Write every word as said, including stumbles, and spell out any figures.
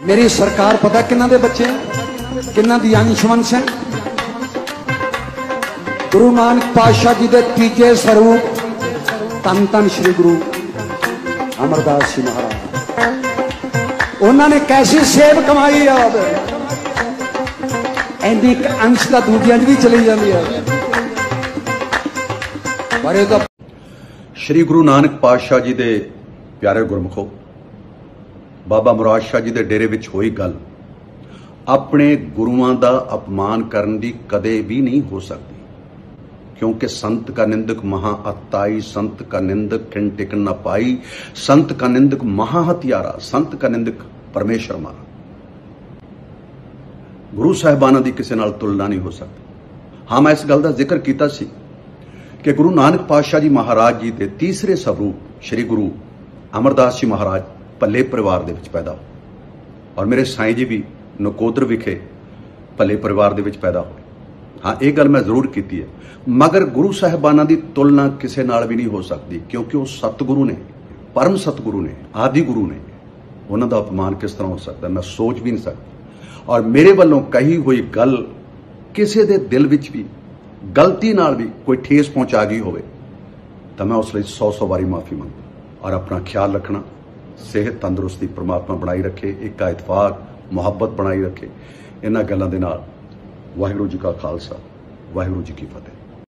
मेरी सरकार पता किन्ना दे बच्चे किन्ना दी अंशवंश है। गुरु नानक पातशाह जी के तीजे स्वरूप धन धन श्री गुरु अमरदास जी महाराज, उन्होंने कैसी सेव कमाई है, इन्नी अंश का दूजिया भी चली जाती है। श्री गुरु नानक पातशाह जी के प्यारे गुरमुखो, बाबा मुराद शाह जी के डेरे विच होई गल अपने गुरुआं दा अपमान करन दी कदे भी नहीं हो सकती, क्योंकि संत का निंदक महा अताई, संत का निंदक खिन टिकन न पाई, संत का निंदक महा हथियारा, संत का निंदक परमेश्वर मारा। गुरु साहिबाना दी किसी नाल तुलना नहीं हो सकती। हाँ, मैं इस गल का जिक्र किया सी कि गुरु नानक पातशाह जी महाराज जी के तीसरे स्वरूप श्री गुरु अमरदास जी महाराज भले परिवार दे विच पैदा हो, और मेरे साईं जी भी नकोदर विखे भले परिवार दे विच पैदा हो। हाँ, ये गल मैं जरूर की है, मगर गुरु साहिबाना की तुलना किसी नाल भी नहीं हो सकती, क्योंकि वो सतगुरु ने, परम सतगुरु ने, आदि गुरु ने। उन्हों का अपमान किस तरह हो सकता, मैं सोच भी नहीं सकता। और मेरे वालों कही हुई गल किसी के दिल विच भी गलती नाल भी कोई ठेस पहुंचा गई होवे तो मैं उसलिए सौ सौ बारी माफ़ी मंगदा। और अपना ख्याल रखना, सेहत तंदुरुस्ती परमात्मा बनाई रखे, एक इतफाक मुहब्बत बनाई रखे। इन्हां गल्लां दे नाल वाहिगुरू जी का खालसा, वाहिगुरू जी की फतेह।